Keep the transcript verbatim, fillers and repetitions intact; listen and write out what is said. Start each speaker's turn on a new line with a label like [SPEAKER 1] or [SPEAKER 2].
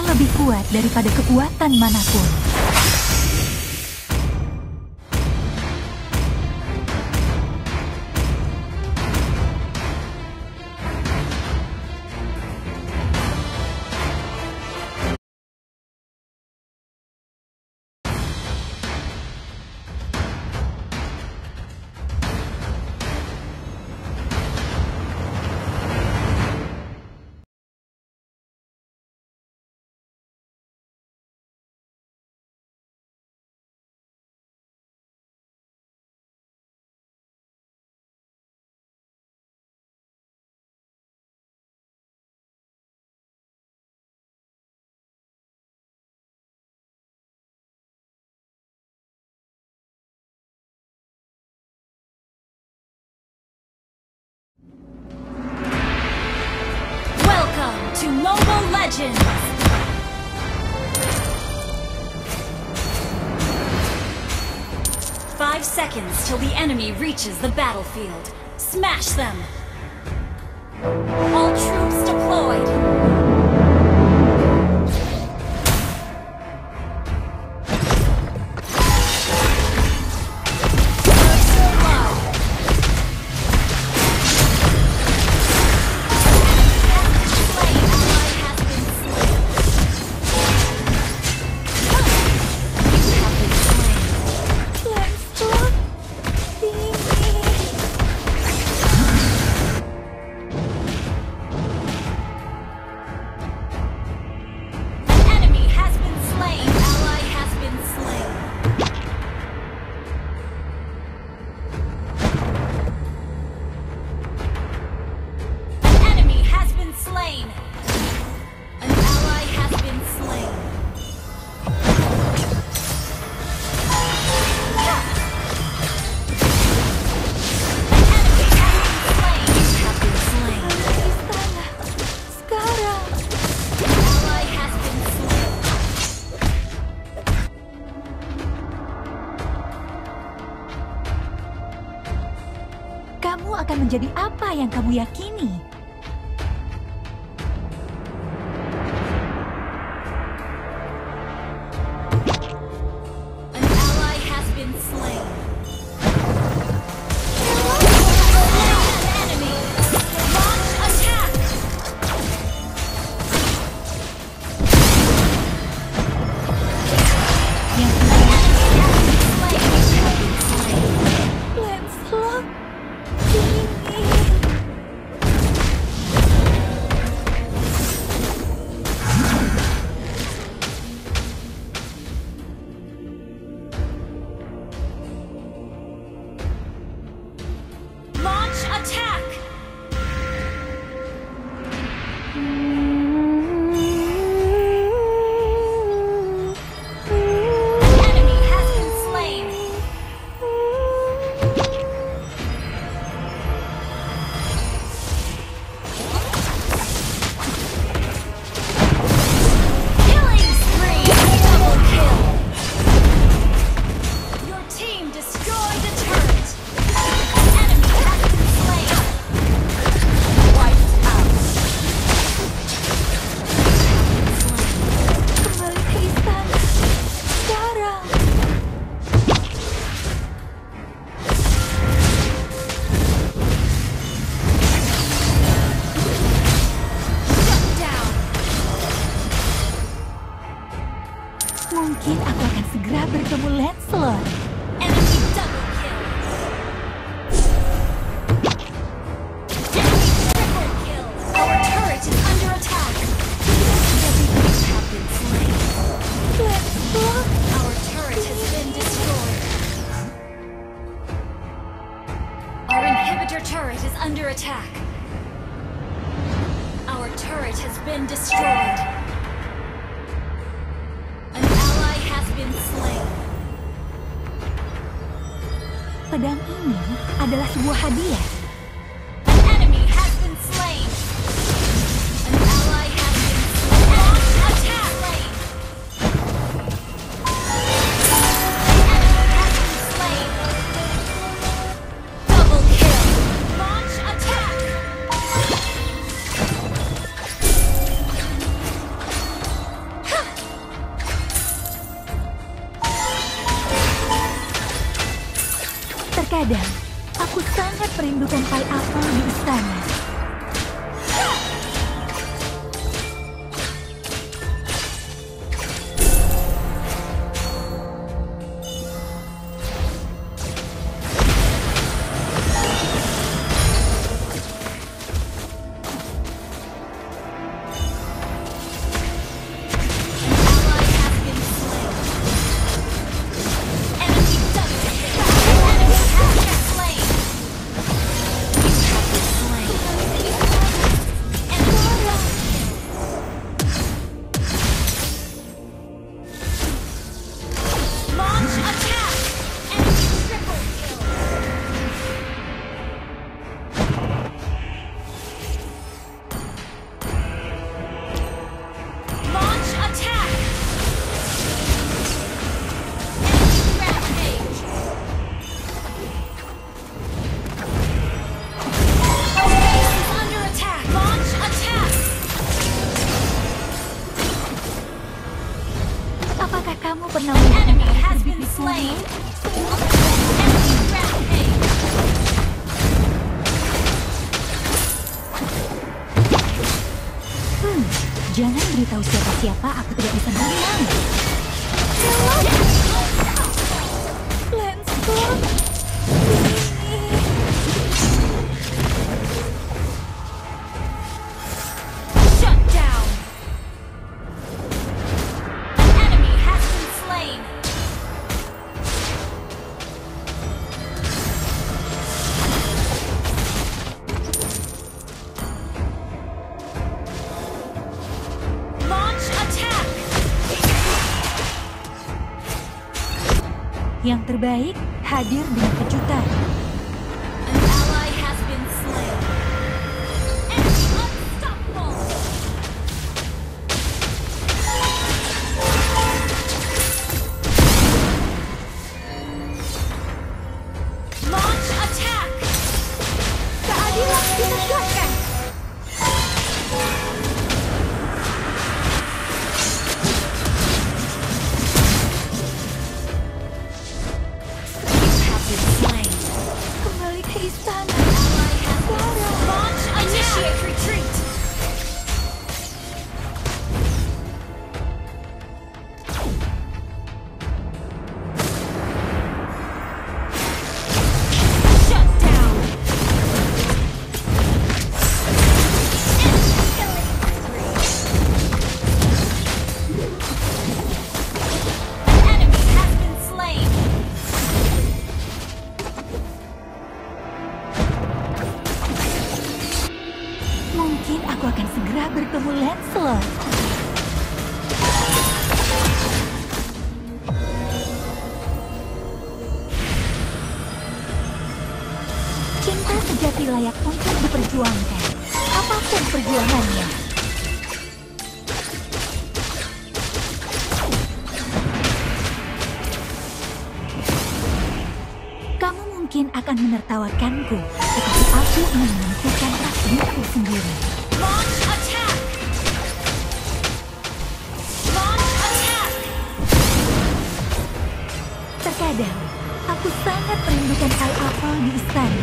[SPEAKER 1] Kita lebih kuat daripada kekuatan manapun.
[SPEAKER 2] To Mobile Legends! Five seconds till the enemy reaches the battlefield. Smash them! All troops deployed!
[SPEAKER 1] Kamu akan menjadi apa yang kamu yakini.
[SPEAKER 2] An ally has been slain. Enemy. Launch attack.
[SPEAKER 1] Lancelot.
[SPEAKER 2] Launch attack! Enemy has been slain. Killing spree! Double kill! Your team destroyed a turret! Enemy has been slain! Wiped out!
[SPEAKER 1] Kembali ke istana. Sekarang.
[SPEAKER 2] Shut down!
[SPEAKER 1] Mungkin aku akan segera bertemu Lancelot.
[SPEAKER 2] Enemy double kill! Enemy triple kill! Our turret is under attack! Enemies have been slain.
[SPEAKER 1] Lancelot.
[SPEAKER 2] Our turret has been destroyed. Our inhibitor turret is under attack. Our turret has been destroyed. An ally has been slain.
[SPEAKER 1] Pedang ini adalah sebuah hadiah.
[SPEAKER 2] An enemy has been slain. An ally has been slain. Launch attack! An enemy has been slain. Double kill. Launch attack!
[SPEAKER 1] merindukan pie apple di istana. Apakah kamu pernah melihat air terbitik sungai? Hmm, jangan beritahu siapa-siapa aku tidak bisa berenang. Lancelot, ini.
[SPEAKER 2] Shut down. An enemy has been slain. Launch attack.
[SPEAKER 1] Yang terbaik hadir dengan kejutan.
[SPEAKER 2] An ally has been slain. Enemy unstoppable. Launch attack.
[SPEAKER 1] Keadilan ditegakkan.
[SPEAKER 2] You have been slain.
[SPEAKER 1] Kembali ke istana.
[SPEAKER 2] Ally has been slain. Launch initiate retreat. Shut down. Enemy killing spree. An enemy has been slain.
[SPEAKER 1] Mungkin aku akan segera bertemu Lancelot. Cinta sejati layak untuk diperjuangkan, apapun perjuangannya. Kamu mungkin akan menertawakanku, tetapi aku ingin menentukan takdirku sendiri.
[SPEAKER 2] Launch attack. Launch attack.
[SPEAKER 1] Terkadang, aku sangat merindukan pie apple di istana.